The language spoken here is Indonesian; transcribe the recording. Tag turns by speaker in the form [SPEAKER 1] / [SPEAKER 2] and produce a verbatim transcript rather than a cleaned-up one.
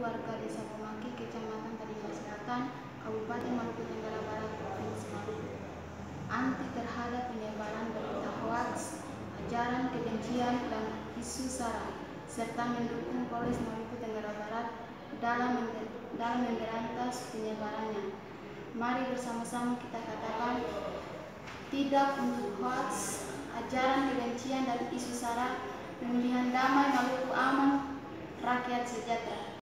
[SPEAKER 1] warga Desa Pemaki, Kecamatan Tadimba Selatan, Kabupaten Maluku Tenggara Barat, Provinsi Maluku. Anti terhadap penyebaran berita hoaks, ajaran kebencian dan isu sara, serta mendukung Polres Maluku Tenggara Barat dalam dalam memberantas penyebarannya. Mari bersama-sama kita katakan tidak untuk hoaks, ajaran kebencian dan isu sara, pemilihan damai Maluku aman, rakyat sejahtera.